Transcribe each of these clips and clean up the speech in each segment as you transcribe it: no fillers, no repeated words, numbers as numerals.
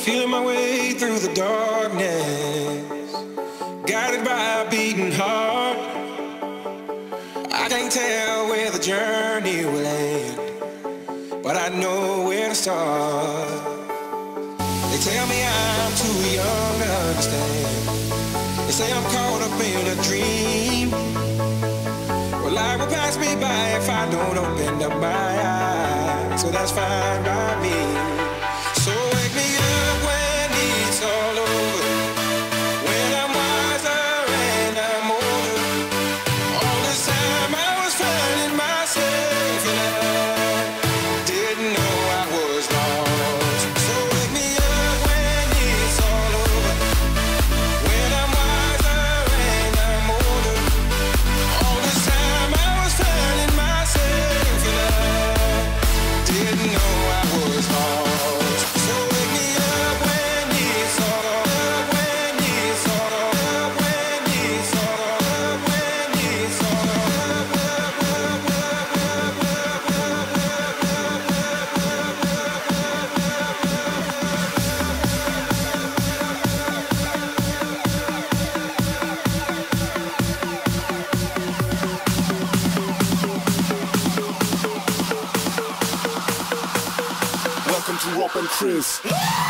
Feeling my way through the darkness, guided by a beating heart. I can't tell where the journey will end, but I know where to start. They tell me I'm too young to understand. They say I'm caught up in a dream. Well, life will pass me by if I don't open up my eyes, so that's fine by me. So wake me up when it's all over, when I'm wiser and I'm older. All this time I was finding myself and I didn't know I was lost. So wake me up when it's all over, when I'm wiser and I'm older. All this time I was finding myself and I didn't know I was lost. Chris.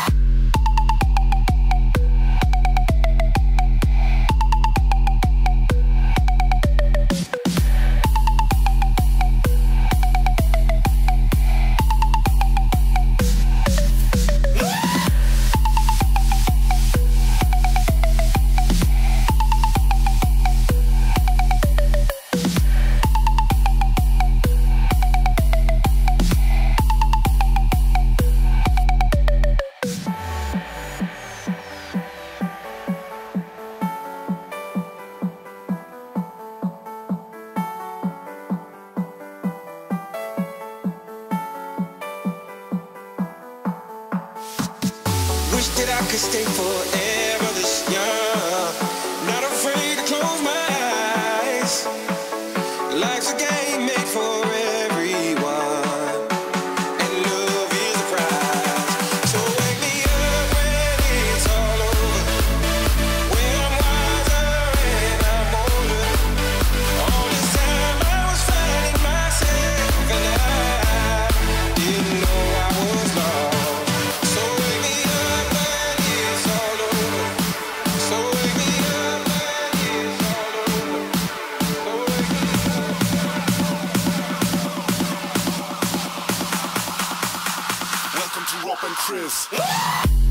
Wish that I could stay forever this young, not afraid to close my eyes. Life's a game made for everyone, and love is the prize. So wake me up when it's all over, when I'm wiser and I'm older. All this time I was finding myself and I didn't know I was lost. So wake me up when it's all over. So wake me up when it's all over. So wake me up. Welcome to Rob and Chris.